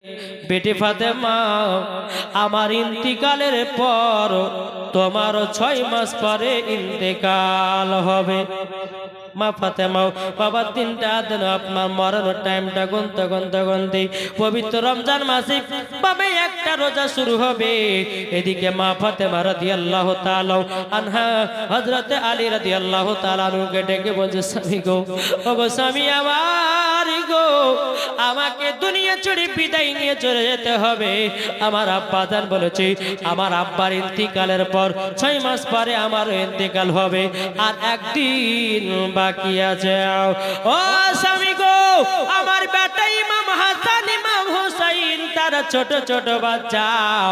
বেটি ফাতেমা আমার ইন্তিকালের পর তোমার 6 মাস পরে ইন্তেকাল হবে। মা ফাতেমা বাবা 3টা দিন আপনার মরণের টাইমটা গুনতে পবিত্র রমজান মাসে বাবা একটা রোজা শুরু হবে। এদিকে মা ফাতেমা রাদিয়াল্লাহু তাআলা আনহা হযরত আলী রাদিয়াল্লাহু তাআলা আনহুকে ডেকে বলছে, স্বামী গো, ওগো স্বামী আমার গো, আমাকে দুনিয়া ছেড়ে বিদায় নিয়ে চলে যেতে হবে। আমার আব্বা জান বলেছে আমার আব্বার ইন্তিকালের পর 6 মাস পরে আমার ইন্তিকাল হবে, আর একদিন বাকি আছে। ও স্বামী গো, আমার বেটা ইমাম হাসান ইমাম হুসাইন তারা ছোট ছোট বাচ্চা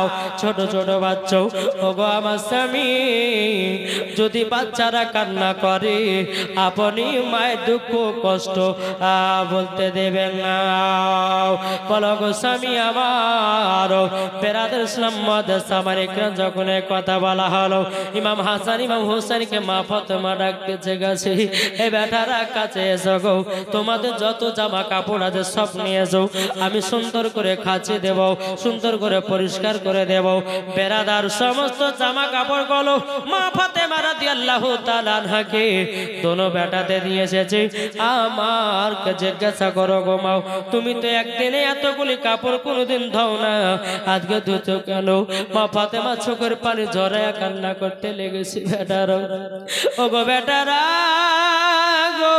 ওগো আমার স্বামী, যদি বাচ্চারা কান্না করে আপনি মায়ের দুঃখ কষ্ট বলতে দেবেন না। বলো গো স্বামী আমার। বেরাদর ইসলাম যখন কথা বলা হলো, ইমাম হাসান ইমাম হুসাইনকে মা ফাতেমা ডাকতেছে, গেছে এই বেটারা কাছে এসো গো, তোমাদের যত জামা কাপড় আছে সব নিয়ে যাও, আমি সুন্দর করে খাঁচি দেব, সুন্দর করে পরিষ্কার করে দেব। বেরাদার সমস্ত জামা কাপড় গুলো মা ফাতেমা রাদিয়াল্লাহু তাআলা আনহাকে দোনো বেটাতে দিয়ে এসেছে। আমার জিজ্ঞাসা করো গো মা, তুমি তো একদিনে এতগুলি কাপড় কোনোদিন ধোও না, আজকে ধুতো কেন? মা ফাতেমা চোখের পানি ঝরায়া কান্না করতে লেগেছে। বেটারা, ও গো বেটারা গো,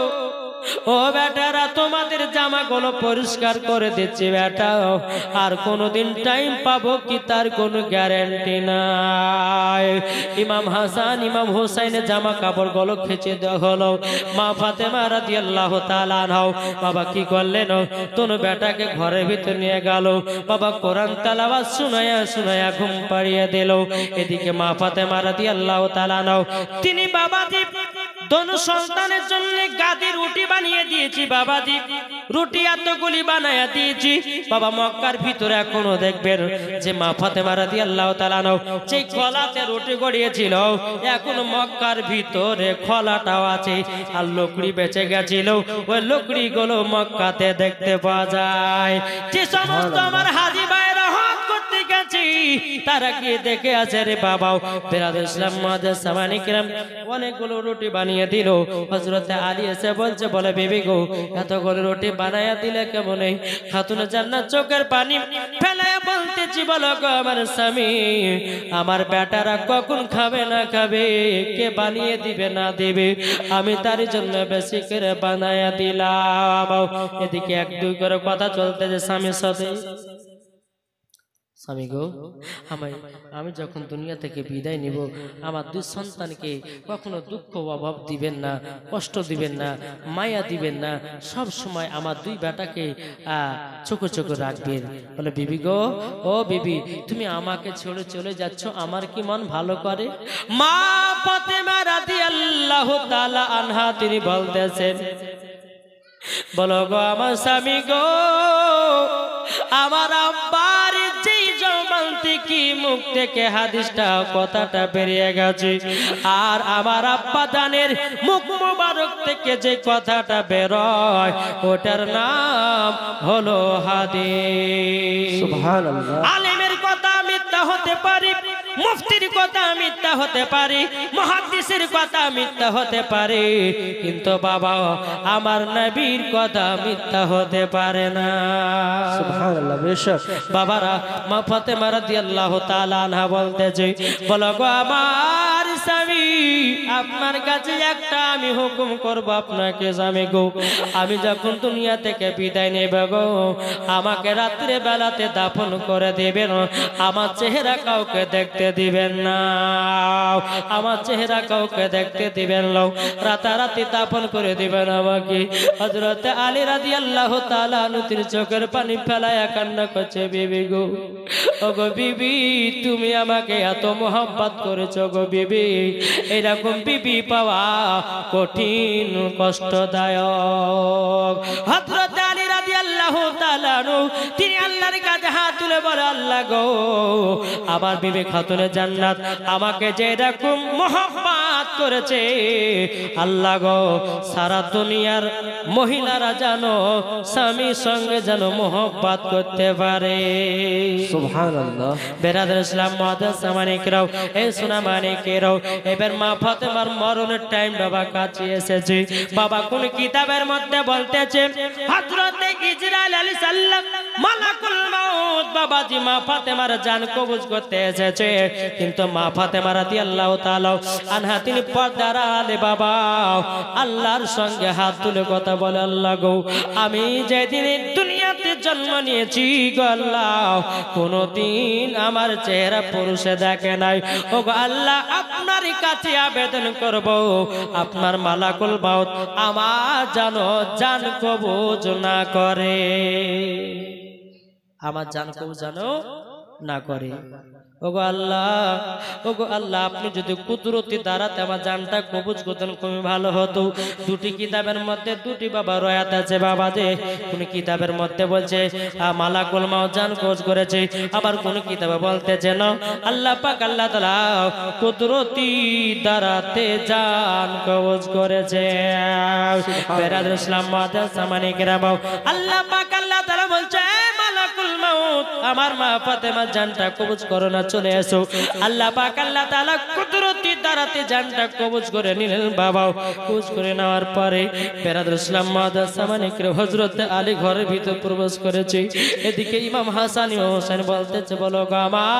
ও বেটারা তোমাদের জামাগুলো পরিষ্কার করে দিচ্ছি বেটা, আর কোনোদিন টাইম পাবো কি তার কোনো গ্যারান্টি নাই। ইমাম হাসান ইমাম হুসাইনের জামা কাপড়গুলো খেচে দেওয়া হলো। মা ফাতেমা রাদিয়াল্লাহু তাআলা আনহা বাবা কি করলেন, তোনো বেটাকে ঘরের ভিতর নিয়ে গেল। বাবা কোরআন তেলাওয়াত শুনায়া ঘুম পাড়িয়ে দিল। এদিকে মা ফাতেমা রাদিয়াল্লাহু তাআলা আনহা তিনি বাবাজি দোনো সন্তানের জন্য গাদি রুটি বানিয়ে দিয়েছি। বাবাজি রুটি এতগুলি বানায়া দিয়েছি। বাবা মক্কার ভিতরে এখনো দেখবেন যে মা ফাতেমা রাদিয়াল্লাহু তাআলা আনহা যে খোলাতে রুটি গড়িয়েছিল, এখন মক্কার ভিতরে খোলাটাও আছে। আর লকড়ি বেঁচে গেছিল, ওই লকড়িগুলো মক্কাতে দেখতে পাওয়া যায়। যে সমস্ত আমার হাজী ভাইরা হজ করতে গেছে তারা কি দেখে আছে রে বাবা। বেরাদর ইসলাম মুআজ্জাজ সামানি কিরাম অনেকগুলো রুটি বানিয়ে দিল। হযরত আলী এসে বলছে, বলে বিবি গো, এতগুলো রুটি বানায়া দিলে কেমন? খাতুনে জান্নাত চোখের পানি ফেলায়া বলতেছি, বলো গো আমার স্বামী, আমার বেটারা কখন খাবে না খাবে, কে বানিয়ে দিবে না দিবে, আমি তার জন্য বেশি করে বানায়া দিলাম। এদিকে 1-2 করে কথা চলতেছে স্বামীর সাথে। স্বামী গো, আমি যখন দুনিয়া থেকে বিদায় নিব, আমার 2 সন্তানকে কখনো দুঃখ অভাব দিবেন না, কষ্ট দিবেন না, মায়া দিবেন না, সব সময় আমার 2 বেটাকে চোখে চোখে রাখবেন। বলে বিবি গো, ও বিবি, তুমি আমাকে ছেড়ে চলে যাচ্ছ, আমার কি মন ভালো করে? মা ফাতেমা রাদিয়াল্লাহু তাআলা আনহা তিনি বলতেছেন, বলো গো আমার স্বামী গো, আমার আব্বার যেই জবান থেকে মুখ থেকে হাদিসটা কথাটা বেরিয়ে গেছে, আর আমার আব্বা জানের মুখ মোবারক থেকে যে কথাটা বেরোয় ওটার নাম হলো হাদিস। সুবহানাল্লাহ। আলেমের কথা মিথ্যা হতে পারে, মুফতির কথা মিথ্যা হতে পারে, মুহাদ্দিসের কথা মিথ্যা হতে পারে, কিন্তু বাবা আমার নবীর কথা মিথ্যা হতে পারে না। সুবহানাল্লাহ। বেশক বাবারা, মা ফাতেমা রাদিয়াল্লাহু তাআলা আনহা বলতেছে, বলো গো আমার স্বামী, আপনার কাছে একটা আমি হুকুম করব আপনাকে। স্বামী গো, আমি যখন দুনিয়া থেকে বিদায় নেব গো, আমাকে রাত্রে বেলাতে দাফন করে দিবেন, আমার চেহারা কাউকে দেখতে দিবেন না, আমার চেহারা কাউকে দেখতে দিবেন না, রাতারাতি দাফন করে দিবেন আমাকে। হযরত আলী রাদিয়াল্লাহু তাআলা আনহু তিনি চোখের পানি ফেলায়া কান্না করছে, বিবি গো, ও গো বিবি, তুমি আমাকে এত মোহাব্বত করেছো গো বিবি, এরকম বিবি পাওয়া কঠিন কষ্টদায়ক। হযরত আলী রাদিয়াল্লাহু তাআলা আনহু তিনি আল্লাহ আল্লাহর কাছে হাত তুলে বলে আল্লাহ গো আমার বিবি খাতুনে জান্নাত আমাকে যে এরকম মহব্বত করেছে আল্লাহ গো সারা দুনিয়ার মহিলারা জানো স্বামীর সঙ্গে যেন মহব্বত করতে পারে সুবহানাল্লাহ। বেরাদার ইসলাম মুআদ্দাস মানিকরাও এই সোনা মানিকেরাও এবার মা ফাতেমার মরণের টাইম বাবা কাছে এসেছে বাবা কোন কিতাবের মধ্যে বলতেছে হযরতে ইসরাইল আলাইহিস সালাম মালাকুল মাউত বাবাজি মা ফাতেমার জান কবজ করতে এসেছে কিন্তু মা ফাতেমা রাদিয়াল্লাহু তাআলা আনহা তিনি পর্দার আড়ালে বাবা আল্লাহর সঙ্গে হাত তুলে কথা বলে আল্লাহ গো আমি যেদিন দুনিয়াতে জন্ম নিয়েছি গো আল্লাহ কোনদিন আমার চেহারা পুরুষে দেখে নাই ও গো আল্লাহ আপনার কাছে আবেদন করব আপনার মালাকুল মাউত আমার জানো জান কবজ না করে আমার জান কবজ জানো না করে ওগো আল্লাহ আপনি যদি কুদরতি দ্বারাতে আমার জানটা কবজ করতেন খুবই ভালো হতো দুটি কিতাবের মধ্যে দুটি বাবা রয়াত আছে বাবা যে কোন কিতাবের মধ্যে বলছে মালাকুল মাউত জান কবজ করেছে আবার কোন কিতাবে বলতেছে না আল্লাহ পাক আল্লাহ তাআলা কুদরতি দ্বারাতে জান কবজ করেছে বেরাদার ইসলাম মুআদ্দাস মানিকরাম আল্লাহ পাক আল্লাহ তাআলা বলছে মালাকুল মাউত আমার মা ফাতেমার জানটা কবজ করো না চলে এসো আল্লাহ পাক আল্লাহ তাআলা কুদরতি দ্বারাতে জানটা কবজ করে নিলেন বাবা কবজ করে নেওয়ার পরে বেরাদার ইসলাম মুআদ্দাস মানিকরাম হযরত আলী ঘরের ভিতর প্রবেশ করেছে এদিকে ইমাম হাসান ইমাম হোসেন বলতেছে বলো গো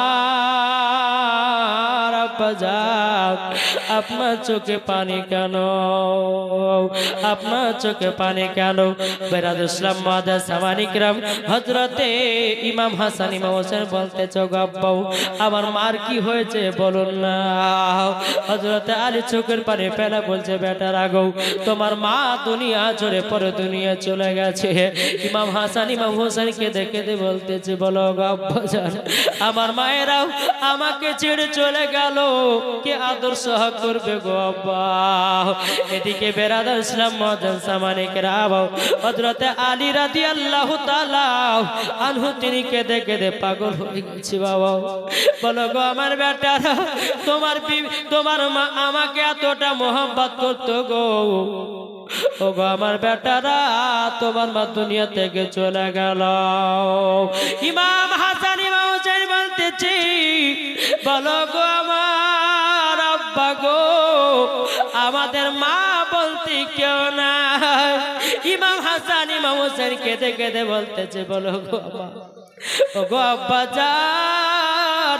আমার আব্বা যান আপনার চোখে পানি কেন আপনার চোখে পানি কেন বেরাদার ইসলাম মুআদ্দাস মানিকরাম হযরতে ইমাম হাসান ইমাম হোসেন বলতেছে গো আব্বা আমার মার কি হয়েছে বলুন না হযরতে আলী চোখের পানি ফেলা বলছে বেটা রাগো তোমার মা দুনিয়া ছেড়ে পরে দুনিয়া চলে গেছে ইমাম হাসান ইমাম হোসেনকে দেখে বলতেছে বলো গো আব্বা জান আমার মায়েরাও আমাকে ছেড়ে চলে গেল কে আদর সহ করবে গো আব্বা এদিকে বেরাদার ইসলাম মুআদ্দাস মানিকরাম হযরতে আলী রাদিয়াল্লাহু তাআলা আনহু তিনি কেঁদে কেঁদে পাগল হয়ে গেছে বাবা বলো গো আমার বেটারা তোমার মা আমাকে এতটা মোহাম্মত করতো গো ও গো আমার বেটারা তোমার মা দুনিয়া থেকে চলে গেল ইমাম হাসান ইমাম হোসেন বলতেছি বলো গো আমার আব্বা গো আমাদের মা বলতে কেউ না ইমাম হাসান ইমাম হোসেন কেঁদে কেঁদে বলতেছে বলো গো আব্বা ও গো আব্বা জান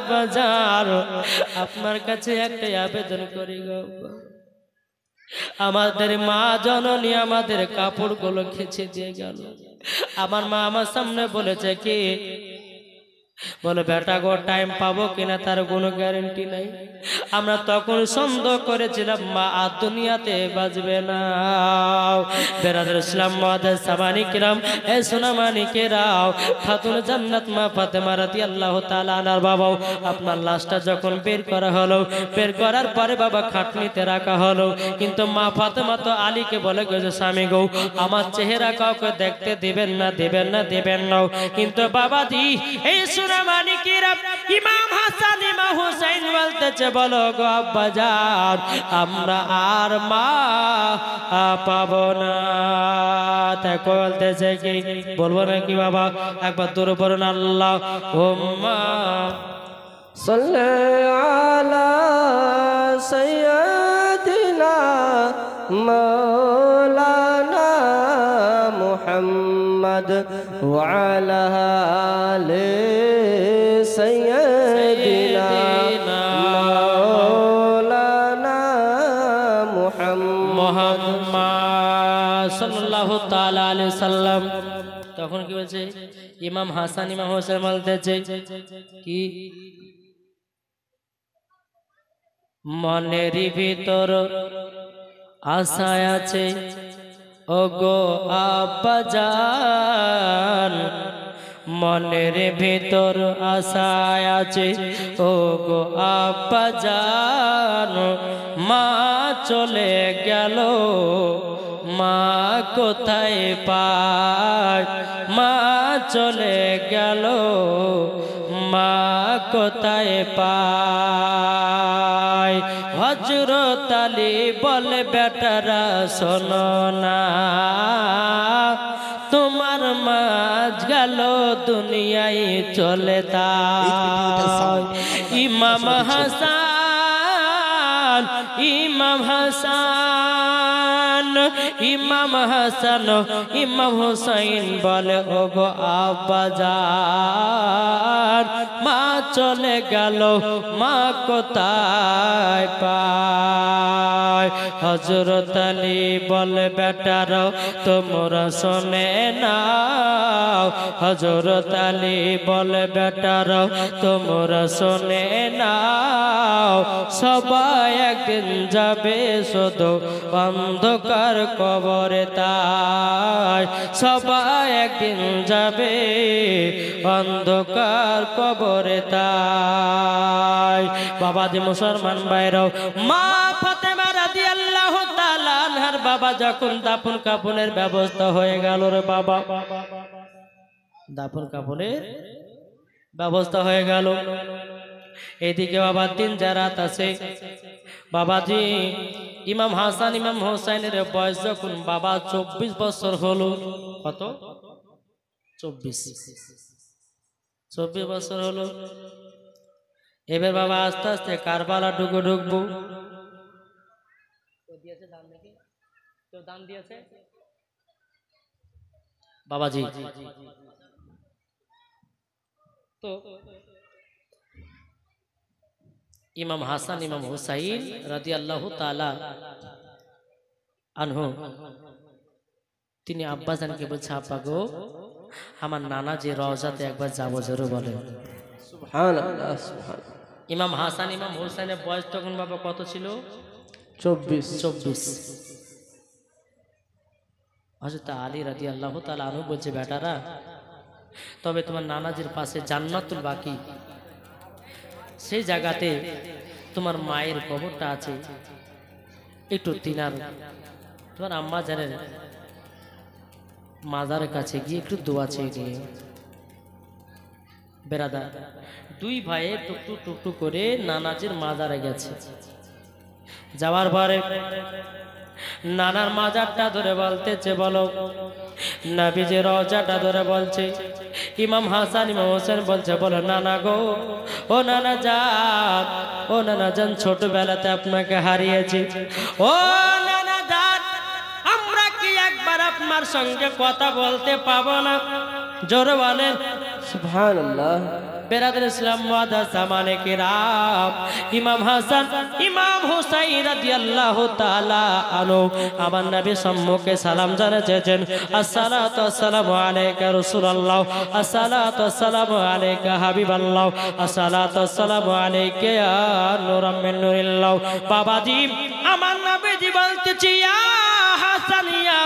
আপনার কাছে একটা আবেদন করি গো আমাদের মা জননী আমাদের কাপড়গুলো খেচে দিয়ে গেল আমার মা আমার সামনে বলেছে কি বলে বেটা গো টাইম পাবো কিনা তার কোনো গ্যারান্টি নাই আমরা তখন সন্দেহ করেছিলাম মা আর দুনিয়াতে বাঁচবে না বেরাদার ইসলাম মুআদ্দাস মানিকরাম এ সোনা মানিকেরাও খাতুন জান্নাত মা ফাতেমা রাদিয়াল্লাহু তাআলা আনহার বাবা আপনার লাশটা যখন বের করা হলো বের করার পরে বাবা খাটনিতে রাখা হলো কিন্তু মা ফাতেমা তো আলীকে বলে গেছে স্বামী গো আমার চেহারা কাউকে দেখতে দিবেন না কিন্তু বাবাজি এই সোনা মানিকেরাম ইমাম হাসান ইমাম হোসেন বলতেছে বলো গো আব্বা জান আমরা আর মা পাবো না তাই বলতেছে কি বলবো নাকি বাবা একবার দূরে পড়ুন আল্লাহুম্মা সাল্লি আলা সাইয়্যিদিনা মাওলানা মুহাম্মদ ওয়া আলা আলি সাইয়্যিদিনা মাওলানা মুহাম্মদ সাল্লাল্লাহু তাআলা আলাইহি সাল্লাম তখন কি বলছে ইমাম হাসান ইমাম হোসেন বলতেছে কি মনের ভিতর আশা আছে ওগো আব্বা জান মনের ভিতর আশা আছে ওগো আব্বা জান মা চলে গেল মা কোথায় পায় মা চলে গেল মা কোথায় পায় হযরত আলী বলে বেটারা শোনো না তোমার মা গেল দুনিয়ায় চলে তাই ইমাম হাসান ইমাম হাসান ইমাম হাসান ইমাম হুসাইন বলে ওগো আব্বাজান মা চলে গেল মা কোথায় পায় হযরত আলী বলে বেটারা তোমরা শোনে নাও হযরত আলী বলে বেটারা তোমরা শোনে নাও সবাই একদিন যাবে শুধু অন্ধকার কবরে তাই সবাই একদিন যাবে অন্ধকার কবরে তাই বাবাজি মুসলমান ভাইরাও মা ফাতেমা রাদিয়াল্লাহু তাআলা আনহার বাবা যখন দাফন কাফনের ব্যবস্থা হয়ে গেল রে বাবা দাফন কাফনের ব্যবস্থা হয়ে গেল এদিকে বাবা দিন জারাত আছে বাবাজি ইমাম হাসান ইমাম হোসেনের বয়স যখন বাবা 24 বছর হলো কত 24 বছর হলো এবার বাবা আস্তে আস্তে কারবালা ঢুকবো কেউ দান দিয়েছে বাবাজি তো ইমাম হাসান ইমাম হুসাইন রাদিয়াল্লাহু তাআলা আনহু তিনি আব্বাজানকে বলছে আব্বা গো আমার নানা যে রওজাতে একবার যাবো জোরে বলেন সুবহানাল্লাহ সুবহানাল্লাহ ইমাম হাসান ইমাম হুসাইনের বয়স তখন বাবা কত ছিল 24 হযরত আলী রাদিয়াল্লাহু তাআলা আনহু বলছে বেটারা তবে তোমার নানাজির পাশে জান্নাতুল বাকি সেই জায়গাতে তোমার মায়ের কবরটা আছে একটু তিনার তোমার আম্মা জানেন মাজারের কাছে গিয়ে একটু দোয়া চেয়ে নিয়ে বেরাদার দুই ভাইয়ে টুকটু করে নানাজির মাজারে গেছে যাওয়ার পরে নানার মাজারটা ধরে বলতেছে বলো নবীজি রওজাটা ধরে বলছে ইমাম হাসান ইমাম হোসেন বলছে বলো নানা গো ও নানা জান ছোটবেলাতে আপনাকে হারিয়েছি ও নানা জান আমরা কি একবার আপনার সঙ্গে কথা বলতে পাবো না জোরে বলেন সুবহানাল্লাহ বেরাদর ইসলাম মুআদ্দাস জামানে কিরাম ইমাম হাসান ইমাম হুসাইন রাদিয়াল্লাহু তাআলা আনহু আমার নবী সম্মুখে সালাম জানাচ্ছেন আসসালাতু ওয়াসসালামু আলাইকা রাসূলুল্লাহ আসসালাতু ওয়াসসালামু আলাইকা হাবিবাল্লাহ আসসালাতু ওয়াসসালামু আলাইকা ইয়া নূরাম মিন নূরিল্লাহ বাবাজি আমার নবীজি বলতেছি ইয়া হাসান ইয়া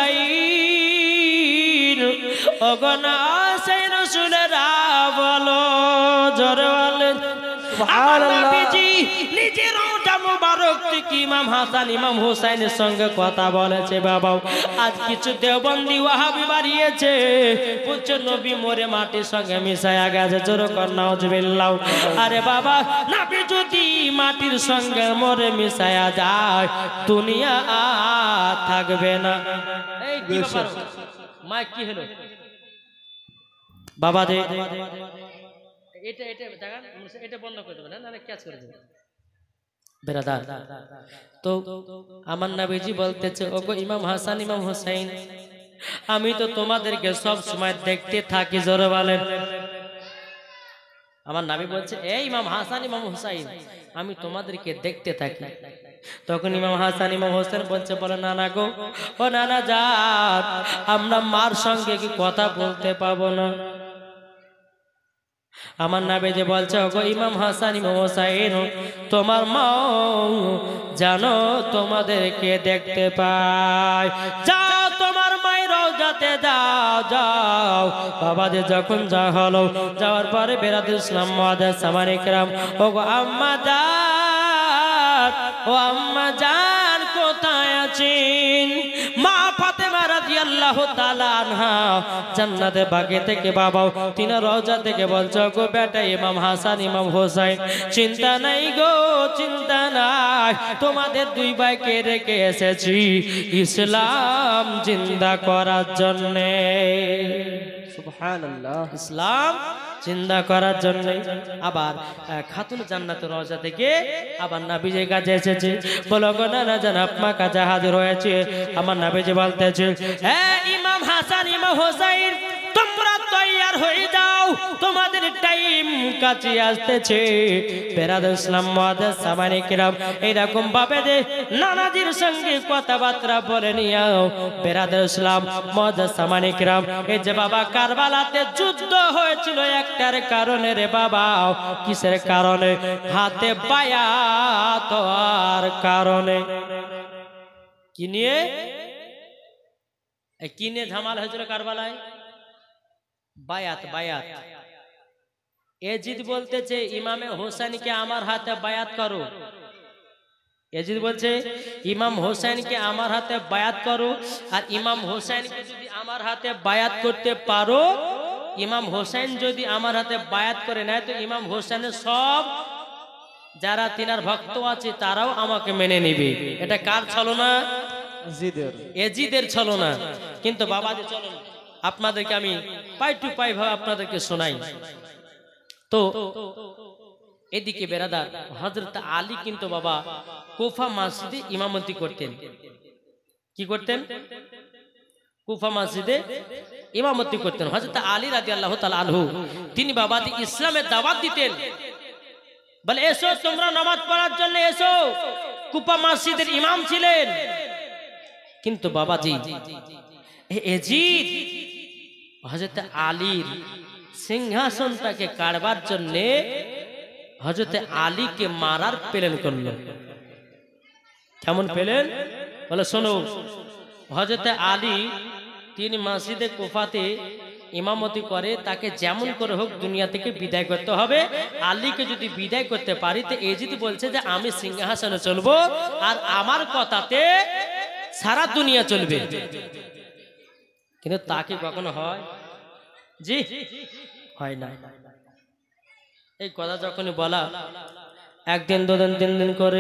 হুসাইন ওগনা সেই রাসূলেরা বলো জোরে বলেন সুবহানাল্লাহ নিজের রওজা মুবারক থেকে ইমাম হাসান ইমাম হুসাইনের সঙ্গে কথা বলেছে বাবা আজ কিছু দেওবন্দি ওয়াহাবি বাড়িয়েছে বলছে নবী মরে মাটির সঙ্গে মিশায়া গেছে জোরে কর নাউজুবিল্লাহ আরে বাবা নবী যদি মাটির সঙ্গে মরে মিশায়া যায় দুনিয়া আর থাকবে না এই কি ব্যাপার মা কি হলো বাবা দে এটা জায়গা এটা বন্ধ করে দেবেন না ক্যাচ করে দেবেন বেরাদার তো আমার নবীজি বলতেছে ওগো ইমাম হাসান ইমাম হুসাইন আমি তো তোমাদেরকে সব সময় দেখতে থাকি জোরে বলেন আমার নবী বলছে এই ইমাম হাসান ইমাম হুসাইন আমি তোমাদেরকে দেখতে থাকি তখন ইমাম হাসান ইমাম হোসেন বলছে বলে নানা গো ও নানা জান আমরা মার সঙ্গে কি কথা বলতে পাবো না আমার নবী যে বলছে ওগো ইমাম হাসান ইমাম হুসাইন তোমার মা জানো তোমাদেরকে দেখতে পায় যাও তোমার মায়ের রওজাতে যাও বাবা যে যখন যা হলো যাওয়ার পরে বেরাদুল ইসলাম মুআদ্দাস জামানে কিরাম ওগো আম্মা জান ও আম্মা জান কোথায় আছেন মা ফাতেমা রাদিয়াল্লাহু তাআলা আনহা জান্নাতে বাগে থেকে বাবা তিন রওজা থেকে বলছো গো বেটা ইমাম হাসান ইমাম হোসেন চিন্তা নাই গো চিন্তা নাই তোমাদের দুই ভাইকে রেখে এসেছি ইসলাম জিন্দা করার জন্য সুবহানাল্লাহ ইসলাম চিন্তা করার জন্য আবার খাতুন জান্নাতুর রওজা থেকে আবার নবীজির কাছে এসেছে বলো গো নানা জান আপনার কাছে হাজির হয়েছে আমার নবীজি বলতেছে হে ইমাম হাসান ইমাম হোসেন তোমরা তৈয়ার হয়ে যাও তোমাদের টাইম কাছে আসতেছে বেরাদর ইসলাম মুআদ্দাস সামানে কিরাম এরকম ভাবে যে নানাজির সঙ্গে কথাবার্তা বলে নিও বেরাদর ইসলাম মুআদ্দাস সামানে কিরাম এই যে বাবা কারবালাতে যুদ্ধ হয়েছিল একটার কারণে রে বাবা কিসের কারণে হাতে বায়াত হওয়ার কারণে কি নিয়ে ঝামেলা হয়েছিল কারবালায় বায়াত বায়াত এজিদ বলতেছে ইমামে হোসেনকে আমার হাতে বায়াত করো এজিদ বলছে ইমাম হোসেনকে আমার হাতে বায়াত করো আর ইমাম হোসেনকে যদি আমার হাতে বায়াত করতে পারো ইমাম হোসেন যদি আমার হাতে বায়াত করে নেয় তো ইমাম হোসেনের সব যারা তিনার ভক্ত আছে তারাও আমাকে মেনে নেবে এটা কার ছলনা এজিদের ছলনা কিন্তু বাবাজি চলুন আপনাদেরকে আমি পাই টু পাই ভাবে আপনাদেরকে শোনাই তো এদিকে বেরাদার হযরত আলী কিন্তু বাবা কুফা মসজিদে ইমামতি করতেন কি করতেন কুফা মসজিদে ইমামতি করতেন হযরত আলী রাদিয়াল্লাহু তাআলা আনহু তিনি বাবাজি ইসলামের দাওয়াত দিতেন বলে এসো তোমরা নামাজ পড়ার জন্য এসো কুফা মসজিদের ইমাম ছিলেন কিন্তু বাবাজি এজিদ হযরত আলীর সিংহাসনটাকে কাড়বার জন্য হযরত আলীকে মারার প্ল্যান করলো কেমন প্ল্যান বলে শোনো হযরত আলী তিনি মসজিদে কুফাতে ইমামতি করে তাকে যেমন করে হোক দুনিয়া থেকে বিদায় করতে হবে আলীকে যদি বিদায় করতে পারি তো এজিদ বলছে যে আমি সিংহাসনে চলবো আর আমার কথাতে সারা দুনিয়া চলবে কিন্তু তাকে কখনো হয় জি হয় না এই কথা যখনই বলা একদিন দুদিন তিন দিন করে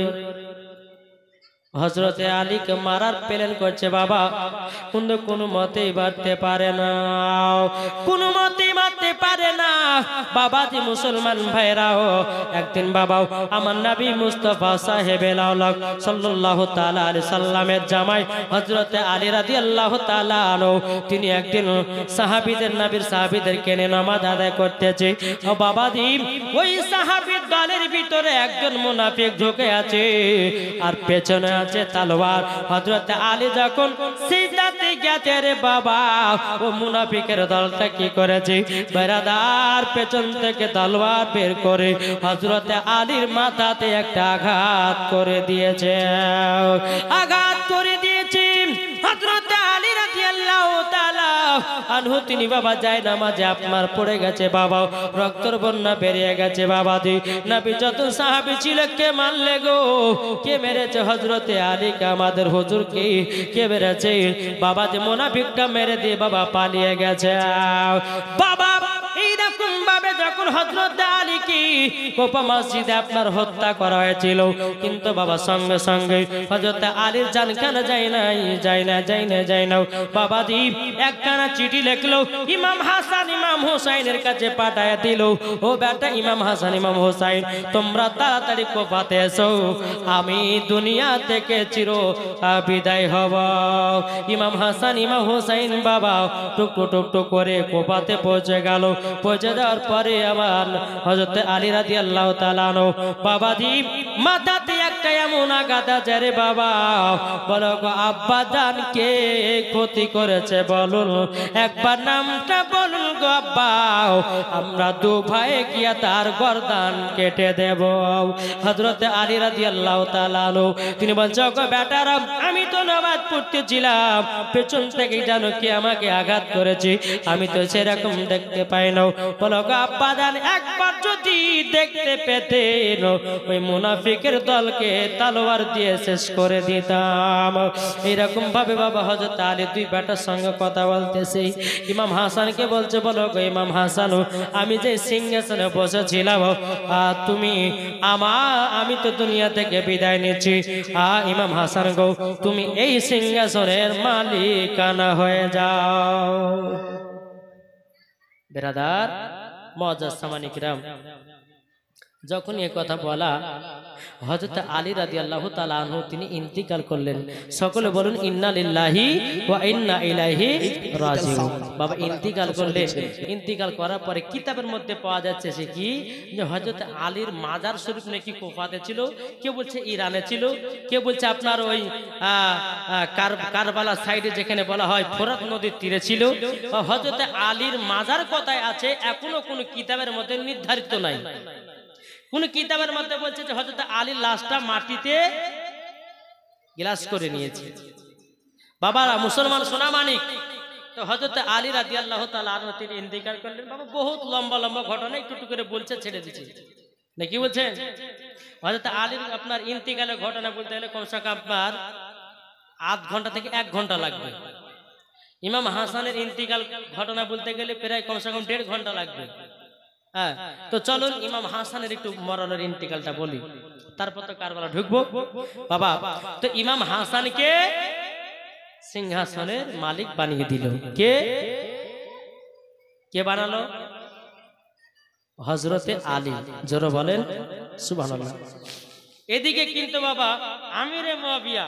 হযরতে আলীকে মারার প্ল্যান করছে বাবা কিন্তু কোনো মতেই মারতে পারে না কোনো মতেই মারতে পারে না বাবাজি মুসলমান ভাইরাও একদিন বাবা আমার নবী মুস্তাফা সাহেবেল আওলাদ সাল্লাল্লাহু তাআলা আলাইহি সাল্লামের জামাই হযরতে আলী রাদিয়াল্লাহু তাআলা আনহু তিনি একদিন সাহাবীদের নবীর সাহাবীদেরকে নিয়ে নামাজ আদায় করতেছে ও বাবাজি ওই সাহাবীর দলের ভিতরে একজন মুনাফিক ঢুকে আছে আর পেছনে আছে তলোয়ার হযরত আলী যখন সিজদাতে গেছে রে বাবা ও মুনাফিকের দলটা কি করেছে বেরাদার পেছন থেকে তলোয়ার বের করে হযরত আলীর মাথাতে একটা আঘাত করে দিয়েছে হযরত আলী রাদিয়াল্লাহু তাআলা আনহু তিনি বাবা যায় নামাজে আপনার পড়ে গেছে বাবা রক্তের বন্যা বেরিয়ে গেছে বাবাজি নবী যত সাহাবী ছিল কে মারলে গো কে মেরেছে হযরতে আলীকে আমাদের হুজুরকে কে মেরেছে বাবাজি মুনাফিকটা মেরে দিয়ে বাবা পালিয়ে গেছে বাবা এইরকম ভাবে যখন হযরত আলীকে কুফা মসজিদে আপনার হত্যা করা হয়েছিল কিন্তু বাবা সঙ্গে সঙ্গে হযরত আলীর জানখানা যায় না বাবাজি একখানা চিঠি লিখলো ইমাম হাসান ইমাম হোসেনের কাছে পাঠায় দিল ও বেটা ইমাম হাসান ইমাম হোসেন তোমরা তাড়াতাড়ি কুফাতে এসো আমি দুনিয়া থেকে চির বিদায় হব ইমাম হাসান ইমাম হোসেন বাবা টুকটুক করে কুফাতে পৌঁছে গেল পৌঁছে যাওয়ার পরে আমার হযরত আলী রাদিয়াল্লাহু তাআলা আনহু বাবাজি মাথাতে একটা এমন আঘাত আছে রে বাবা বলো গো আব্বা জান কে ক্ষতি করেছে বলুন একবার নামটা বলুন গো আব্বা আমরা দু ভাই গিয়া তার গর্দান কেটে দেব হযরত আলী রাদিয়াল্লাহু তাআলা আনহু তিনি বলছে গো বেটারা আমি তো নামাজ পড়তেছিলাম পেছন থেকে জানো কি আমাকে আঘাত করেছে আমি তো সেরকম দেখতে পাই না বলো গো আব্বা জান একবার যদি দেখতে পেতেন ওই মুনাফিক মুনাফিকের দলকে তলোয়ার দিয়ে শেষ করে দিতাম। এরকম ভাবে বাবা হযরত আলী দুই বেটার সঙ্গে কথা বলতেছে। ইমাম হাসানকে বলছে, বলো গো ইমাম হাসান, আমি যে সিংহাসনে বসেছিলাম তুমি আমি তো দুনিয়া থেকে বিদায় নিচ্ছি, ইমাম হাসান গো তুমি এই সিংহাসনের মালিকানা হয়ে যাও। বেরাদার মুআজ্জাজ সামানি কিরাম, যখন এই কথা বলা হযরত আলী রাদিয়াল্লাহু তাআলা আনহু তিনি ইন্তিকাল করলেন। সকলে বলুন ইন্না লিল্লাহি ওয়া ইন্না ইলাইহি রাজিউন। বাবা ইন্তিকাল করলেন। ইন্তিকাল করার পরে কিতাবের মধ্যে পাওয়া যাচ্ছে সে কি, যে হযরত আলীর মাজার শরীফ নাকি কুফাতে ছিল, কেউ বলছে ইরানে ছিল, কেউ বলছে আপনার ওই কারবালা সাইডে যেখানে বলা হয় ফোরাত নদীর তীরে ছিল। হযরত আলীর মাজার কোথায় আছে এখনো কোনো কিতাবের মধ্যে নির্ধারিত নাই। কোন কিতাবের মধ্যে বলছে যে হযরত আলীর লাশটা মাটিতে গ্লাস করে নিয়েছে। বাবারা মুসলমান সোনা মানিক, তো হযরত আলী রাদিয়াল্লাহু তাআলা আনহু তিনি ইন্তিকাল করলেন। বাবা বহুত লম্বা লম্বা ঘটনা, একটু একটু করে বলছে, ছেড়ে দিচ্ছি নাকি বলছেন। হযরত আলীর আপনার ইন্তিকালের ঘটনা বলতে গেলে কমসে কম আপনার আধ ঘন্টা থেকে 1 ঘন্টা লাগবে। ইমাম হাসানের ইন্তিকাল ঘটনা বলতে গেলে প্রায় কমসে কম 1.5 ঘন্টা লাগবে। হ্যাঁ, তো চলুন ইমাম হাসানের একটু মরণের ইন্তিকালটা বলি, তারপর তো কারবালা ঢুকবো। বাবা তো ইমাম হাসানকে সিংহাসনের মালিক বানিয়ে দিল। কে বানালো? হযরতে আলী। জোরে বলেন সুবহানাল্লাহ। এদিকে কিন্তু বাবা আমিরে মুয়াবিয়া,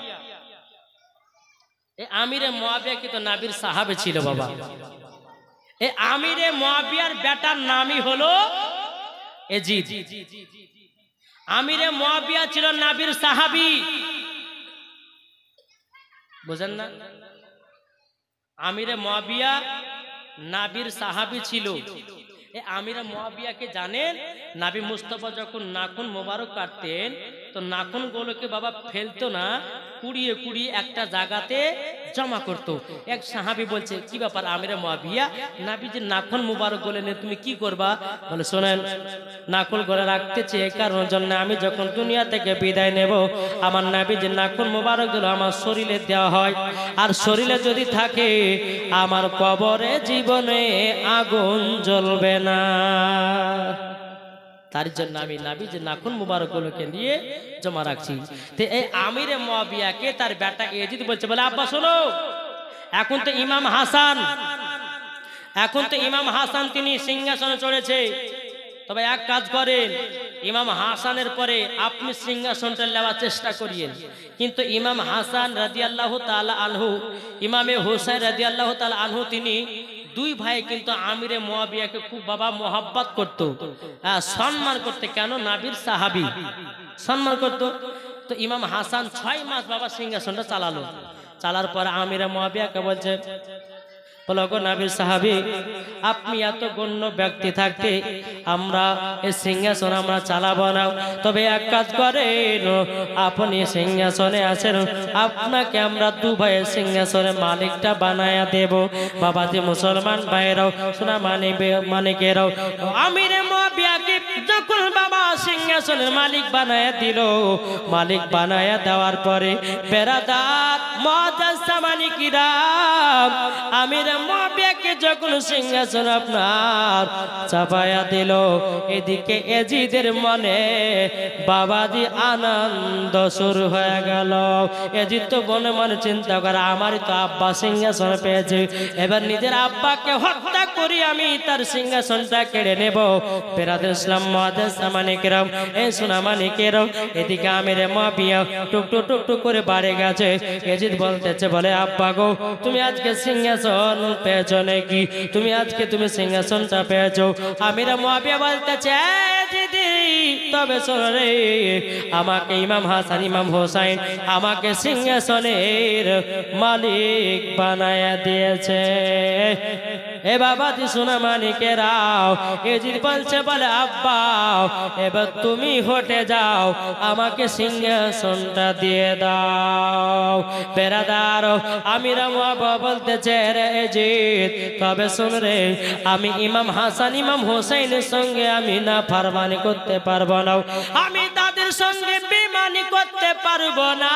এই আমিরে মুয়াবিয়া কিন্তু নবীর সাহাবে ছিল। বাবা এই আমিরে মুয়াবিয়ার বেটার নামই হলো এজিদ। আমিরে মুয়াবিয়া ছিল নবীর সাহাবী, বুঝেন না? আমিরে মুয়াবিয়া নবীর সাহাবী ছিল। এই আমিরে মুয়াবিয়াকে জানেন, নবী মুস্তাফা যখন নাখুন মোবারক কাটতেন তো নাখুন গুলোকে বাবা ফেলতো না, কুড়িয়ে কুড়িয়ে একটা জায়গাতে জমা করতো। এক সাহাবী বলছে, কি ব্যাপার আমিরে মুয়াবিয়া, নবী যে নাখুন মোবারক গুলো নিয়ে তুমি কি করবা? বলে শোনেন, নাখুন গুলো রাখতে চেয়ে কারণ জন্য আমি যখন দুনিয়া থেকে বিদায় নেব, আমার নবী যে নাখুন মোবারক গুলো আমার শরীরে দেওয়া হয়, আর শরীরে যদি থাকে আমার কবরে জীবনে আগুন জ্বলবে না। তার জন্য আমি নবী যে নাখুন মুবারক গুলোকে নিয়ে জমা রাখছি। তো এই আমিরে মুয়াবিয়াকে তার বেটা এজিদ বলছে, বলে আব্বা শোনো, এখন তো ইমাম হাসান তিনি সিংহাসনে চড়েছে, তবে এক কাজ করেন, ইমাম হাসানের পরে আপনি সিংহাসনটা নেওয়ার চেষ্টা করিয়েন। কিন্তু ইমাম হাসান রাদিয়াল্লাহু তাআলা আনহু, ইমামে হোসেন রাদিয়াল্লাহু তাআলা আনহু, তিনি দুই ভাই কিন্তু আমিরে মুয়াবিয়াকে খুব বাবা মোহাব্বত করতো, সম্মান করতে। কেন? নবীর সাহাবী, সম্মান করতো। তো ইমাম হাসান 6 মাস বাবা সিংহাসনটা চালার পর আমিরে মুয়াবিয়াকে বলছে, বলো গো নবীর সাহাবী, আপনি এত গণ্য ব্যক্তি থাকতে আমরা এই সিংহাসন আমরা চালাবো না, তবে এক কাজ করেন, আপনি সিংহাসনে আছেন, আপনাকে আমরা দু ভাইয়ের সিংহাসনের মালিকটা বানায়া দেব। বাবা যে মুসলমান ভাইরাও সোনা মানিকেরাও, আমিরে মুয়াবিয়াকে যখন বাবা সিংহাসনের মালিক বানায়া দিল, মালিক বানায়া দেওয়ার পরে বেরাদাত মুআজ্জাজ সামানি কিরাম, আমিরে মুয়াবিয়াকে যখন সিংহাসন আপনার চাপায়া দিল, এদিকে এজিদের মনে বাবাজি আনন্দ শুরু হয়ে গেল। এজিদ তো মনে মনে চিন্তা করে, আমারই তো আব্বা সিংহাসন পেয়েছে, এবার নিজের আব্বাকে হত্যা করি আমি তার সিংহাসনটা কেড়ে নেব। বেরাদর ইসলাম মুআজ্জাজ সামানি কিরাম, এই সোনা মানিকেরাও, এদিকে আমিরে মুয়াবিয়া টুকটুক টুকটুক করে বাড়ে গেছে। এজিদ বলতেছে, বলে আব্বা গো, তুমি আজকে সিংহাসন পেয়েছো নাকি? তুমি সিংহাসনটা পেয়েছো? আমিরে মুয়াবিয়া বলতেছে, দিদি তবে শোনো রে, আমাকে ইমাম হাসান ইমাম হোসাইন আমাকে সিংহাসনের মালিক বানায়া দিয়েছে। এ বাবাজি সোনা মানিকেরাও এজিদ বলছে বলে আব্বা এবার তুমি হটে যাও আমাকে সিংহাসনটা দিয়ে দাও বেরাদার আমিরা বাবা বলতেছে রে এজিদ তবে শুন রে আমি ইমাম হাসান ইমাম হোসেনের সঙ্গে আমি না ফারমানি করতে পারবো না আমি তাদের সঙ্গে বেমানি করতে পারবো না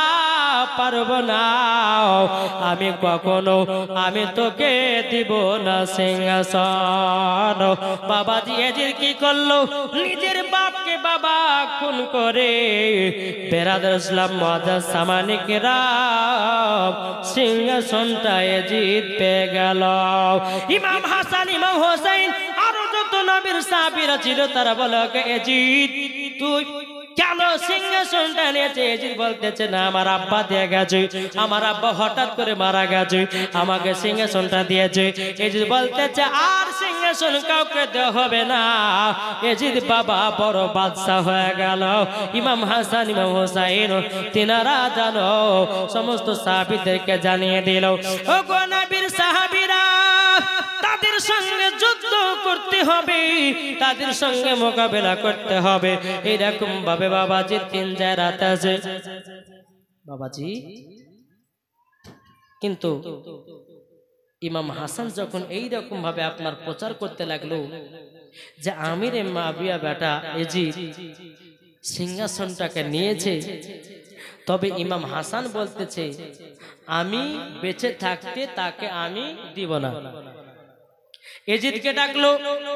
আমি কখনো আমি তোকে দিব না সিংহাসন বাবাজি এজিদ কি করলো নিজের বাপকে বাবা খুন করে বেরাদার ইসলাম মুআজ্জাজ সামানিকেরা সিংহাসনটা এজিদ পেয়ে গেল ইমাম হাসান ইমাম হোসেন আর যত নবীর সাহাবীরা ছিল তারা বলে এজিদ তুই কেন সিংহাসনটা নিয়েছে এজিদ বলতেছে না আমার আব্বা দিয়ে গেছে আমার আব্বা হঠাৎ করে মারা গেছে আমাকে সিংহাসনটা দিয়েছে এজিদ বলতেছে আর সিংহাসন কাউকে দেওয়া হবে না এজিদ বাবা বড় বাদশা হয়ে গেল ইমাম হাসান ইমাম হোসেন তিনারা জানো সমস্ত সাহাবীদেরকে জানিয়ে দিল ও গো নবীর সাহাবীরা তাদের সঙ্গে যুদ্ধ করতে হবে তাদের সঙ্গে মোকাবেলা করতে হবে এরকম ভাবে বাবাজি তিন যায় রাত আছে বাবাজি কিন্তু ইমাম হাসান যখন এই রকম ভাবে আপনার প্রচার করতে লাগলো যে আমিরে মুআবিয়া বেটা এজিদ সিংহাসনটাকে নিয়েছে তবে ইমাম হাসান বলতেছে আমি বেঁচে থাকতে তাকে আমি দিব না এজিদকে ডাকলো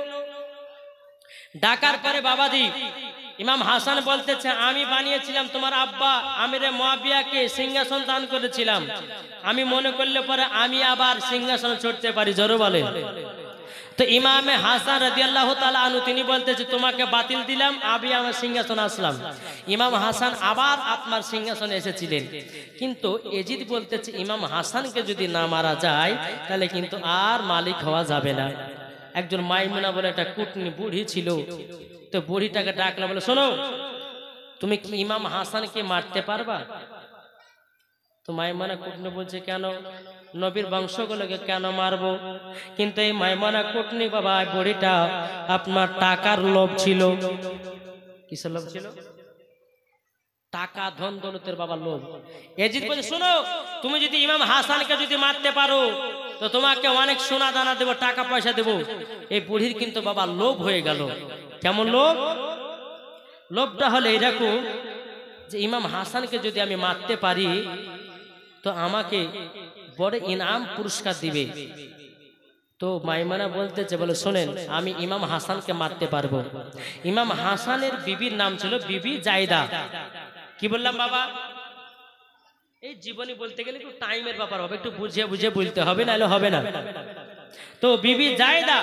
ডাকার পরে বাবাজি ইমাম হাসান বলতেছে আমি বানিয়েছিলাম তোমার আব্বা আমিরে মুআবিয়াকে সিংহাসন দান করেছিলাম আমি মনে করলে পরে আমি আবার সিংহাসন ছুটতে পারি জোরে বলে তো ইমামে হাসান রাদিয়াল্লাহু তাআলা আনহু তিনি বলতেছে তোমাকে বাতিল দিলাম আমি আমার সিংহাসন আসলাম ইমাম হাসান আবার আপনার সিংহাসনে এসেছিলেন কিন্তু এজিদ বলতেছে ইমাম হাসানকে যদি না মারা যায় তাহলে কিন্তু আর মালিক হওয়া যাবে না একজন মাইমুনা বলে একটা কুটনি বুড়ি ছিল তো বুড়িটাকে ডাকলা বলে শোনো তুমি কি ইমাম হাসানকে মারতে পারবা তো মাইমুনা কুটনি বলছে কেন নবীর বংশগুলোকে কেন মারবো কিন্তু এই মাইমুনা কুটনি বাবা বুড়িটা আপনার টাকার লোভ ছিল কিসের লোভ ছিল টাকা ধন দৌলতের বাবা লোভ এজিদ বলে শোনো তুমি যদি ইমাম হাসানকে যদি মারতে পারো তো তোমাকে অনেক সোনা দানা দেবো টাকা পয়সা দেবো এই বুড়ির কিন্তু বাবা লোভ হয়ে গেল কেমন লোভ লোভটা হলে এরকম যে ইমাম হাসানকে যদি আমি মারতে পারি তো আমাকে বড় ইনাম পুরস্কার দিবে তো মাইমানা বলতেছে বলে শোনেন আমি ইমাম হাসানকে মারতে পারবো ইমাম হাসানের বিবির নাম ছিল বিবি জায়দা কি বললাম বাবা এই জীবনী বলতে গেলে একটু টাইমের ব্যাপার হবে একটু বুঝে বুঝে বলতে হবে নাহলে হবে না তো বিবি জায়দা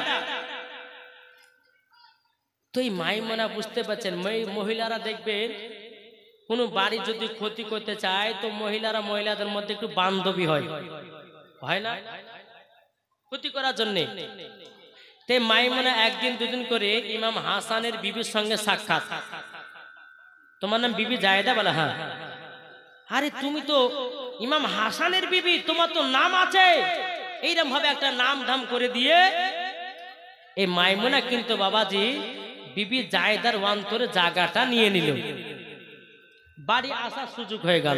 তো এই মাইমানা বুঝতে পারছেন মহিলারা দেখবেন কোন বাড়ি যদি ক্ষতি করতে চায় তো মহিলারা মহিলাদের মধ্যে একটু বান্ধবী হয় না ক্ষতি করার জন্য তে মাইমুনা একদিন দুদিন করে ইমাম হাসানের বিবির সঙ্গে সাক্ষাৎ তোমার নাম বিবি জায়দা বলে হ্যাঁ আরে তুমি তো ইমাম হাসানের বিবি তোমার তো নাম আছে এইরকম ভাবে একটা নাম ধাম করে দিয়ে এই মাইমুনা কিন্তু বাবাজি বিবি জায়দার অন্তরে জায়গাটা নিয়ে নিল বাড়ি আসার সুযোগ হয়ে গেল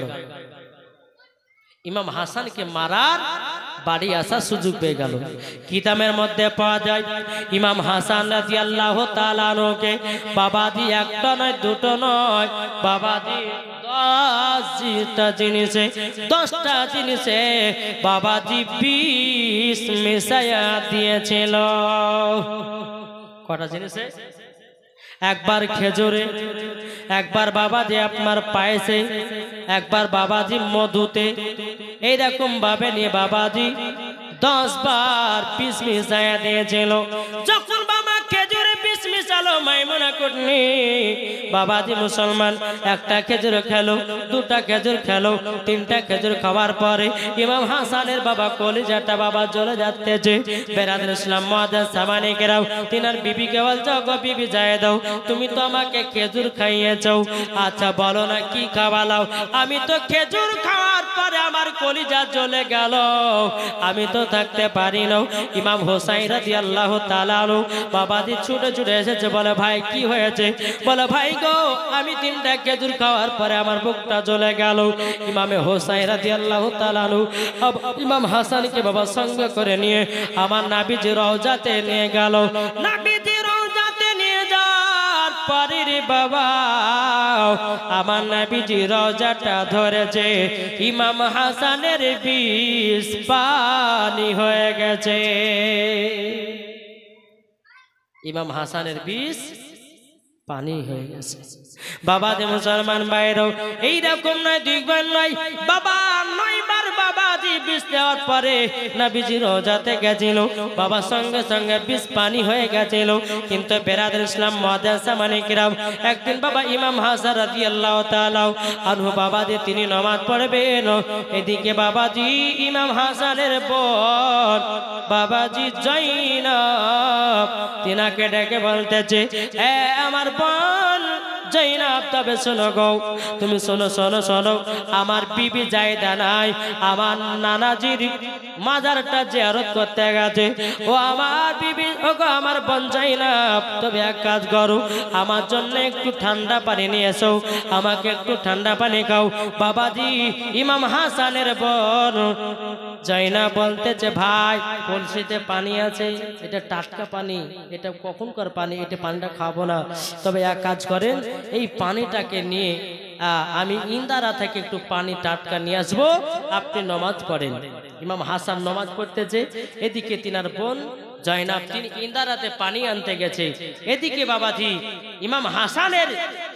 ইমাম হাসানকে মারার বাড়ি আসার সুযোগ পেয়ে গেল কিতাবের মধ্যে পাওয়া যায় ইমাম হাসান রাদিয়াল্লাহু তাআলা আনহুকে বাবাজি একটা নয় দুটো নয় বাবাজি 10টা জিনিসে 10টা জিনিসে বাবাজি বিষ মিশায়া দিয়েছিল কটা জিনিসে একবার খেজুরে একবার বাবাজি আপনার পায়েসে একবার বাবাজি মধুতে এইরকম ভাবে নিয়ে বাবাজি 10 বার বিষ মিশায়া দিয়েছিল যখন বাবা খেজুরে বিষ মিশাল বলো মাইমুনা কুটনি বাবাজি মুসলমান একটা খেজুর খেলো, দুটা খেজুর খেলো, তিনটা খেজুর খাওয়ার পরে ইমাম হাসানের বাবা কলিজাটা বাবা জ্বলে যাচ্ছে। বেরাদুল ইসলাম মুআজ্জাজ সামানে কেরাও তিনার বিবিকে বলছো, গো বিবি যায় দাও, তুমি তো আমাকে খেজুর খাইয়েছো, আচ্ছা বলো না কি খাওয়ালাও? আমি তো খেজুর খাওয়ার পরে আমার কলিজা জ্বলে গেল, আমি তো থাকতে পারি না। ইমাম হোসাইন রাদিয়াল্লাহু তাআলা আনহু বাবাজি ছুটে ছুটে এসেছে, বলে ভাই কি হয়েছে? বলে ভাই গো আমি তিনটা খেজুর খাওয়ার পরে আমার বুকটা জ্বলে গেল। ইমামে হোসাইন রাদিয়াল্লাহু তাআলা আনহু ইমাম হাসানকে বাবা সঙ্গে করে নিয়ে আমার নবীজি রওজাতে নিয়ে গেল। নবীজি রওজাতে নিয়ে যাওয়ার পরে রে বাবা আমার নবীজি রওজাটা ধরেছে, ইমাম হাসানের বিষ পানি হয়ে গেছে। ইমাম হাসানের বিষ পানি হয়ে গেছে। বাবা যে মুসলমান ভাইরাও এইরকম নয়, দুইবার নয় বাবা, 9 বার বাবাজি বিষ দেওয়ার পরে নবীজি রওজাতে গেছিল, বাবা সঙ্গে সঙ্গে বিষ পানি হয়ে গেছিল। কিন্তু বেরাদুল ইসলাম মুআজ্জাজ সামানে কিরাম একদিন বাবা ইমাম হাসান রাদিয়াল্লাহু তাআলা আনহু বাবাজি তিনি নামাজ পড়বেন, এদিকে বাবাজি ইমাম হাসানের বোন বাবাজি জয়নাব তিনাকে ডেকে বলতেছে, এ আমার বোন জয়নাব, তবে শোনো গো, তুমি শোনো শোনো শোনো, আমার বিবি জায়দা নাই, আমার নানাজির মাজারটা জিয়ারত করতে গেছে, ও আমার বিবি, ও গো আমার বোন জয়নাব, তবে এক কাজ করো, আমার জন্য একটু ঠান্ডা পানি নিয়ে এসো, আমাকে একটু ঠান্ডা পানি খাও। বাবাজি ইমাম হাসানের বোন জয়নাব বলতেছে, ভাই কলসিতে পানি আছে, এটা টাটকা পানি, এটা কখনকার পানি, এটা পানিটা খাবো না, তবে এক কাজ করেন এই পানিটাকে নিয়ে আমি ইন্দারা থেকে একটু পানি টাটকা নিয়ে আসবো, আপনি নামাজ পড়েন। ইমাম হাসান নামাজ পড়তেছে, এদিকে তিনার বোন জয়নাব তিনি ইন্দারাতে পানি আনতে গেছে। এদিকে বাবাজি ইমাম হাসানের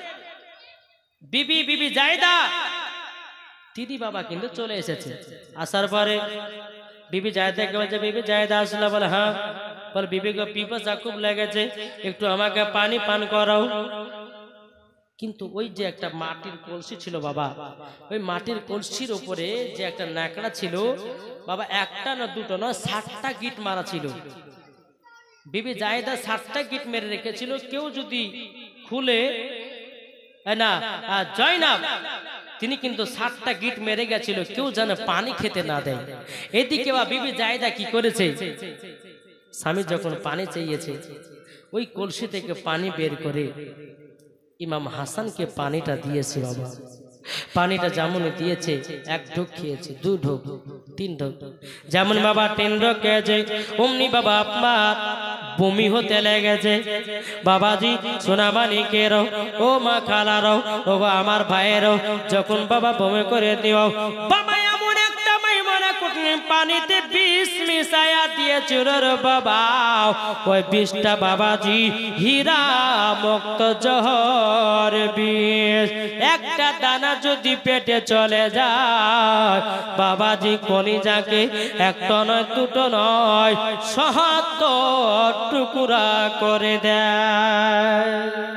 বিবি জায়দা তিনি বাবা কিন্তু চলে এসেছে। আসার পরে বিবি জায়দাকে বলছে, বিবি জায়দা আসলে? বলে হ্যাঁ। বলে বিবিকে পিপাসা খুব লেগেছে, একটু আমাকে পানি পান করাও। কিন্তু ওই যে একটা মাটির কলসি ছিল বাবা, ওই মাটির কলসির উপরে যে একটা ন্যাকড়া ছিল বাবা, একটা না দুটো না 60টা গিট মারা ছিল। বিবি জায়দা 60টা গিট মেরে রেখেছিল, কেউ যদি খুলে না, জয়নাব তিনি কিন্তু 60টা গিট মেরে গেছিল, কেউ যেন পানি খেতে না দেয়। এদিকে বা বিবি জায়দা কি করেছে, স্বামী যখন পানি চেয়েছে ওই কলসি থেকে পানি বের করে ইমাম হাসানকে পানিটা দিয়েছে বাবা। পানিটা যেমন দিয়েছে, 1 ঢোক খেয়েছে, 2 ঢোক, 3 ঢোক, যেমন বাবা 3 ঢোক খেয়েছে অমনি বাবা আপনার বমি হতে লেগেছে। বাবাজি সোনামানিকেরও, ও মা খালারও, ও আমার ভাইয়েরও যখন বাবা বমি করে দিও, বাবা এমন একটা মাইমুনা কুটনি পানিতে বিষ মিশায়া দিয়েছিল রে বাবা, ওই বিষটা বাবাজি হীরা মুক্ত জহর বিষ। একটা দানা যদি পেটে চলে যায় বাবাজি কলিজাকে একটা নয় দুটো নয় ৭০ টুকরা করে দেয়।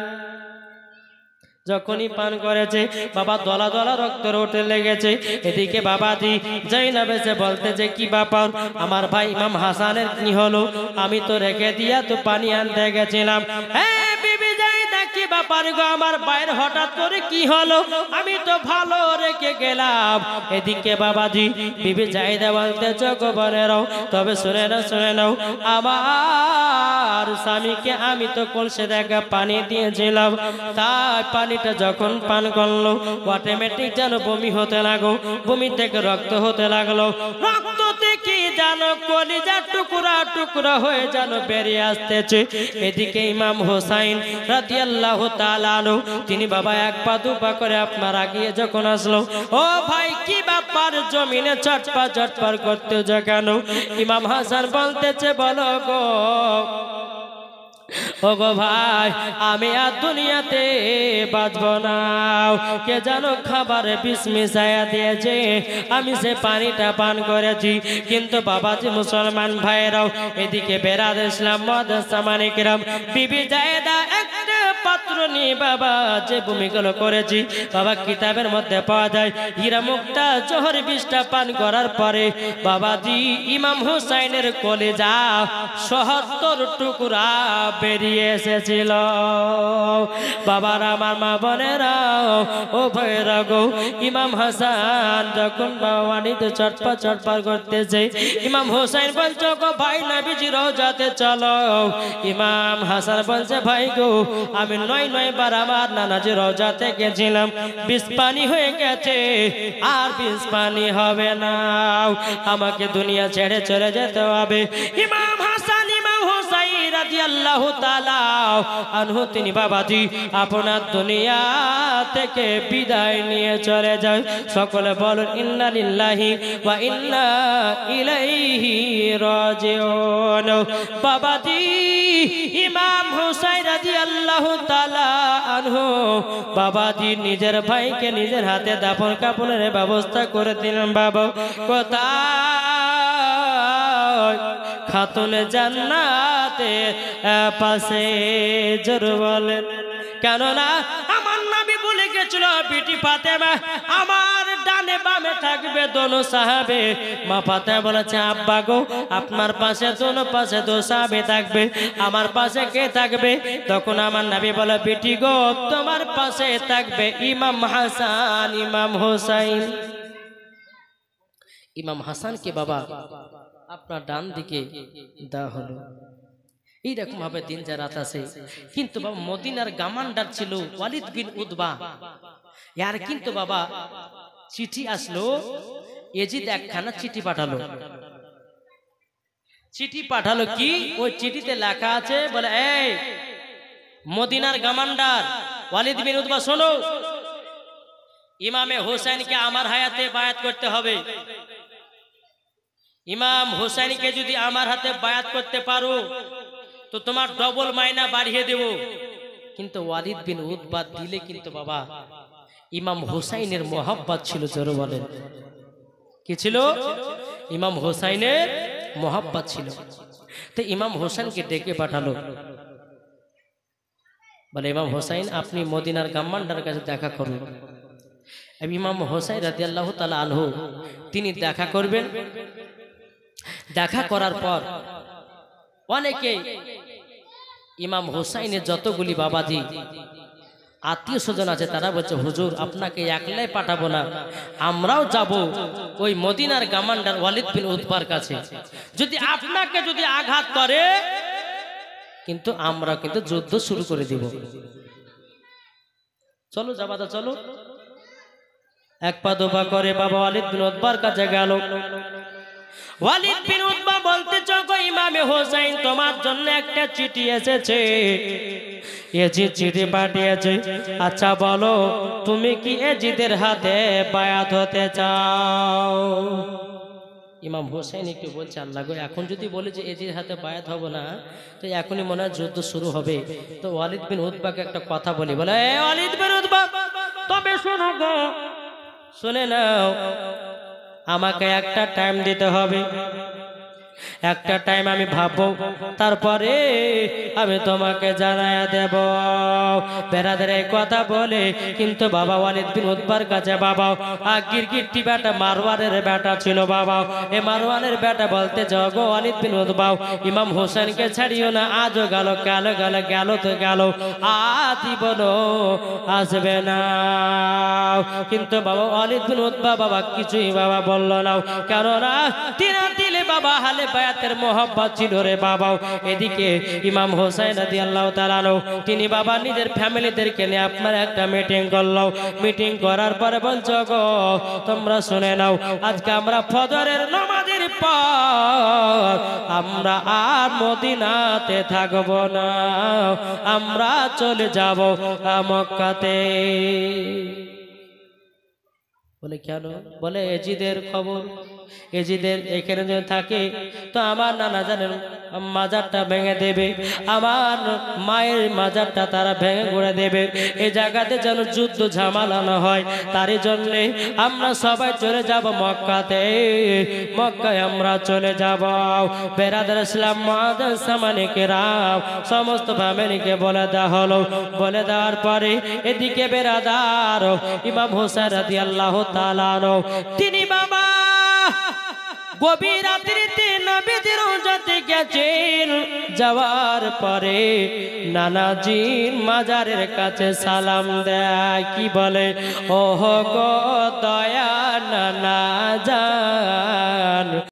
যখনই পান করেছে বাবা দলা দলা রক্ত উঠে লেগেছে। এদিকে বাবাজি জয়নাব এসে বলতেছে, কি ব্যাপার আমার ভাই ইমাম হাসানের কি হলো? আমি তো রেখে দিয়া তো পানি আনতে গেছিলাম। কি ব্যাপার গো আমার বাইর হঠাৎ করে কি হলো? আমি তো ভালো রেখে গেলাম। এদিকে বাবাজি বিবি জায়দা বলতেছে, গো বোনেরাও তবে শুনে নাও, আমার স্বামীকে আমি তো কলসে দেখা পানি দিয়েছিলাম, তাই পানিটা যখন পান করলো অটোমেটিক যেন বমি হতে লাগলো, বমি থেকে রক্ত হতে লাগলো, রক্ত থেকে যেন কলিজা টুকরা টুকরা হয়ে যেন বেরিয়ে আসতেছে। এদিকে ইমাম হোসাইন রাদিয়াল্লাহু তাআলা আনহু তিনি বাবা 1 পা 2 পা করে আপনার আগিয়ে যখন আসলো, ও ভাই কি ব্যাপার জমিনে চটপট করতে যে কেন? ইমাম হাসান বলতেছে, বলো গো, ও গো ভাই আমি আর দুনিয়াতে বাঁচব না, কে যেন খাবারে বিষ মিশাইয়া দিয়েছে, আমি সে পানিটা পান করেছি। কিন্তু বাবাজি মুসলমান ভাইরাও এদিকে বেরাদ ইসলাম মুআজ্জাজ সামানিকরাম বিবি জায়দা পাত্র নিয়ে বাবা যে ভূমিগুলো করেছি বাবা কিতাবের মধ্যে পাওয়া যায়। হীরা মুক্তা জোহর বিষটা পান করার পরে বাবাজি ইমাম হুসাইনের কলিজা ৭৭ টুকরা বেরিয়ে এসেছিল। বাবার আমার মা বোনেরা ও ভাইরা গো, ইমাম হাসান যখন বাবানিতে চটপট চটপট করতেছে, ইমাম হুসাইন বলছে গো ভাই নবীজি রওজাতে চলো। ইমাম হাসান বলছে ভাই গো আমি ৯ বার আমার নানাজি রওজাতে গেছিলাম, বিষ পানি হয়ে গেছে, আর বিষ পানি হবে না, আমাকে দুনিয়া ছেড়ে চলে যেতে হবে। ইমাম হাসান ইমাম হুসাইন রাদিয়াল্লাহু তাআলা আনহু তিনি বাবাজি আপনার দুনিয়া থেকে বিদায় নিয়ে চলে যায়। সকলে বলুন ইন্না লিল্লাহি ওয়া ইন্না ইলাইহি রাজিউন। বাবাজি ইমাম হুসাইন রাদিয়াল্লাহু তাআলা আনহু বাবাজি নিজের ভাইকে নিজের হাতে দাফন কাফনের ব্যবস্থা করে দিলেন। বাবা কোথায়? খাতুন জান্নাতে পাশে, জোর বলেন। কেননা আমার নবী বলে গেছিল বিটি ফাতেমা আমার ডানে বামে থাকবে দোনো সাহাবে। মা ফাতেমা বলেছে আব্বা গো আপনার পাশে দোনো পাশে দো সাহাবে থাকবে, আমার পাশে কে থাকবে? তখন আমার নবী বলে বিটি গো তোমার পাশে থাকবে ইমাম হাসান ইমাম হুসাইন। ইমাম হাসানকে বাবা আপনার ডান দিকে দেওয়া হলো। এইরকম ভাবে দিন যা রাত আছে। কিন্তু বাবা মদিনার গামান্ডার ছিল ওয়ালিদ বিন উতবা, यार কিন্তু বাবা চিঠি আসলো, এজিদ একখানা চিঠি পাঠালো। চিঠি পাঠালো কি? ওই চিঠিতে লেখা আছে বলে এই মদিনার গামান্ডার ওয়ালিদ বিন উতবা শোনো, ইমামে হোসেনকে আমার হায়াতে বায়াত করতে হবে। ইমাম হোসেনকে যদি আমার হাতে বায়াত করতে পারো তো তোমার ডবল মাইনা বাড়িয়ে দেব। কিন্তু ওয়ালিদ বিন উতবা দিলে কিন্তু বাবা ইমাম হোসাইনের মোহাব্বত ছিল। জোরে বলেন কি ছিল? ইমাম হোসাইনের মোহাব্বত ছিল। তো ইমাম হোসেনকে ডেকে পাঠালো, বলে ইমাম হোসাইন আপনি মদিনার গাম্মান্ডার কাছে দেখা করুন। ইমাম হোসাইন রাদিয়াল্লাহু তাআলা আনহু তিনি দেখা করবেন। দেখা করার পর অনেকে ইমাম হোসাইনের যতগুলি বাবাজি আত্মীয় স্বজন আছে তারা বলছে হুজুর আপনাকে একলাই পাঠাবো না, আমরাও যাব ওই মদিনার গামান্ডার ওয়ালিদ বিন উতবার কাছে। যদি আপনাকে যদি আঘাত করে কিন্তু আমরা কিন্তু যুদ্ধ শুরু করে দিব। চলো যাবা তো চলো। এক পা দুপা করে বাবা ওয়ালিদ বিন উতবার কাছে গেল। ওয়ালিদ বিন উতবা বলতে চগো ইমামে হোসেন তোমার জন্য একটা চিঠি এসেছে, এজিদ চিঠি পাঠিয়েছে। আচ্ছা বলো তুমি কি এজিদের হাতে বায়াত হতে চাও? ইমাম হোসেন একটু বলছে আল্লাহ গো এখন যদি বলে যে এজিদের হাতে বায়াত হব না তো এখনই মনে হয় যুদ্ধ শুরু হবে। তো ওয়ালিদ বিন উতবাকে একটা কথা বলি, বলে এ ওয়ালিদ বিন উতবা তবে শোনো গো, শুনে নাও আমাকে একটা টাইম দিতে হবে, একটা টাইম আমি ভাববো তারপরে আমি তোমাকে জানায়া দেব। বেরাদের এই কথা বলে কিন্তু বাবা ওয়ালিদ বিন উতবার কাছে বাবা গিরগিরটি বেটা মারওয়ানের বেটা ছিল। বাবা এ মারওয়ানের বেটা বলতে জগো ওয়ালিদ বিন উতবা ইমাম হোসেনকে ছাড়িও না, আজও গেল গেল গেল গেল তো গেল, আজই বলো আসবে না। কিন্তু বাবা ওয়ালিদ বিন উতবা বাবা কিছুই বাবা বলল না, কেননা তিনা দিলে বাবা হালে বায়াতের মোহাব্বত ছিল রে বাবা। এদিকে ইমাম হোসেন রাদিয়াল্লাহু তাআলা তিনি বাবা নিজের ফ্যামিলিদেরকে নিয়ে আপনার একটা মিটিং করলো। মিটিং করার পরে বলছো গো তোমরা শুনে নাও আজকে আমরা ফজরের নামাজের পর আমরা আর মদিনাতে থাকব না, আমরা চলে যাব মক্কাতে। বলে কেন? বলে এজিদের খবর এজিদের এখানে যদি থাকে তো আমার নানা জানের মাজারটা ভেঙে দেবে, আমার মায়ের মাজারটা তারা ভেঙে করে দেবে। এই জায়গাতে যেন যুদ্ধ ঝামেলা না হয়, তারই জন্যে আমরা সবাই চলে যাব মক্কাতে। মক্কায় আমরা চলে যাব। বেরাদার ইসলাম মুআজ্জাজ সামানিকে রাম সমস্ত ফ্যামিলিকে বলে দেওয়া হলো। বলে দেওয়ার পরে এদিকে বেরাদার ইমাম হোসেন রাদিয়াল্লাহু তাআলা আনহু তিনি বাবা গভীর রাত্রিতে নবীজির রওজাতে গেছেন। যাওয়ার পরে নানাজির মাজারের কাছে সালাম দেয়, কি বলে, ওহ গো দয়া নানা জান।